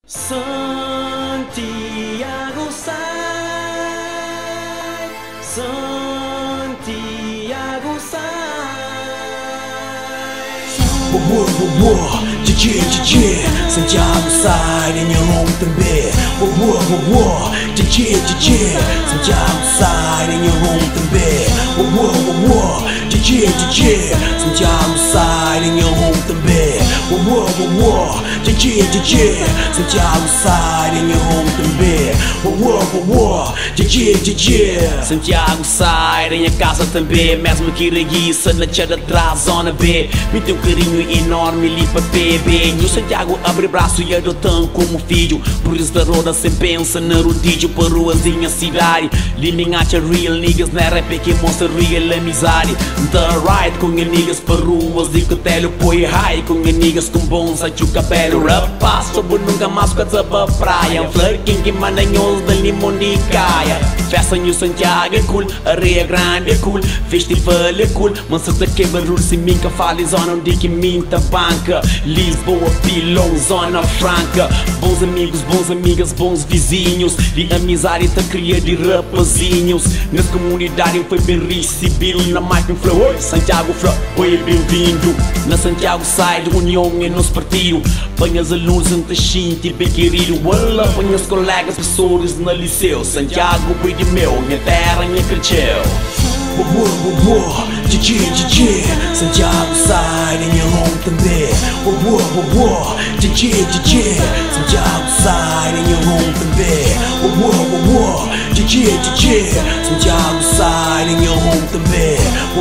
Santiago sai, Santiago sai. Santiago sai, nem eu não também. Santiago sai, nem eu não também. Santiago sai, nem eu não também. Santiago sai, nem eu não também. Santiago sai, nem a casa também. Mesmo que reguiça na tchada atrás, zona B. Me tem um carinho enorme ali para bebê. E o Santiago abre braço e adotão como filho. Por isso da roda sem pensa na rodízio. Para ruazinha cidade. Living at your real niggas. Na rap que mostra real amizade. The right com niggas para ruas. De cotelo põe high. Com niggas com bons a cabelo. Rapaz, sobre nunca mais com a praia. Flirting que mandanhos da limão de caia. Festa no Santiago é cool. Areia grande é cool. Festival é cool. Mas se te quebra rua se minca fala zona onde que minta banca. Lisboa, Pilão, Zona Franca. Bons amigos, bons amigas, bons vizinhos. De amizade tá cria de rapazinhos. Nas comunidades foi bem recebido. Na Mike Flow, oi, Santiago Flow, oi, bem-vindo. Na Santiago sai de união e nos partido. Põe as alunos em Tachinho e bem querido. Olá, põe os colegas, professores na liceu. Santiago, foi de meu, minha terra, minha cresceu. Santiago sai, nem eu não também. Santiago sai, nem eu não também. Santiago sai, nem eu não também.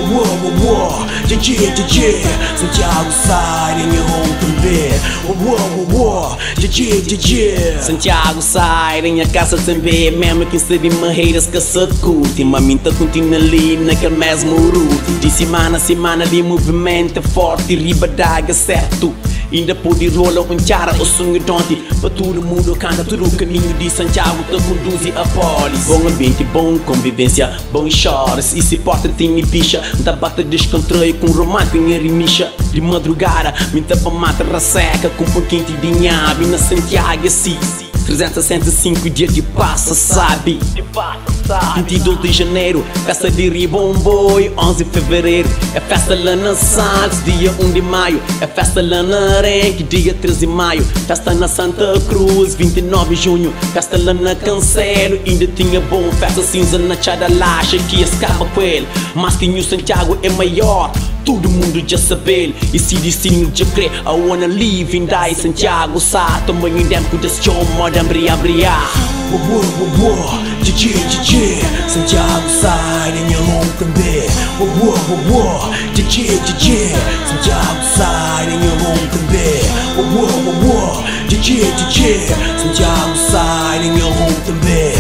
Santiago sai, nem eu não também. Santiago sai, nem a casa também. Mesmo que se vi marreiras que se curte. Maminta continua ali naquele mesmo route. De semana a semana de movimento forte. Riba d'água certo. Ainda pode rolar um chara o sonho tonte. Para todo mundo canta todo o caminho de Santiago te conduz a polis. Bom ambiente, bom convivência, bom choras. E se porta tem bicha. Da bata descontrole com romântico em remixa. De madrugada, me tapa mata raseca. Com pão quente de nhabe na Santiago assim. 365 dias de passa, sabe? 22 de janeiro, festa de Ribomboy. 11 de fevereiro, é festa lá na Salles. Dia 1 de maio, é festa lá na Arenque. Dia 13 de maio, festa na Santa Cruz. 29 de junho, festa lá na Cancelo. Ainda tinha bom festa cinza na Chada Lacha. Que escapa com ele, mas que o Santiago é maior. Todo mundo já sabe. E se destino já crê, I wanna live in die. Santiago sai, também em tempo de show, moda brilha. Santiago sai, nem eu não também. Santiago sai, nem eu não também. Santiago sai, nem eu não também.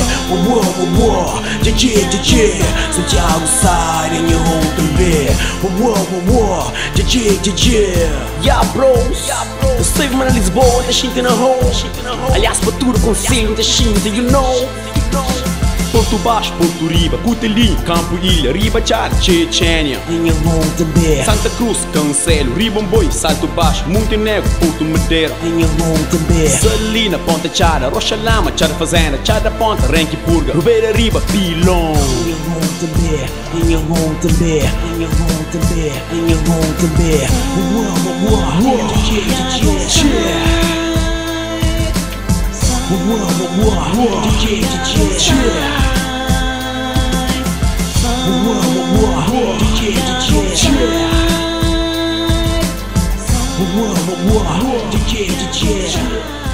Santiago sai, nem eu não também. Yeah bros, eu sei mano Lisboa, da Chinta na rua. Aliás para tudo conselho da Chinta, you know. Porto Baixo, Porto Riba, Cutelinho, Campo Ilha, Riba Char, Chechênia. Nem eu não também. Santa Cruz, Cancelo, Ribomboy, Salto Baixo, Montenegro, Porto Madeira. Nem eu não também. Salina, Ponta Chara, Rocha Lama, Chara Fazenda, Chara Ponta, Renque Purga, Rubeira Riba, Pilão. Nem eu não também. Nem eu não também. Nem eu não também. Nem eu não também. DJ